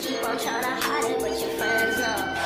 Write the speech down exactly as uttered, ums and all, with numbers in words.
keep on trying to hide it, but your friends know.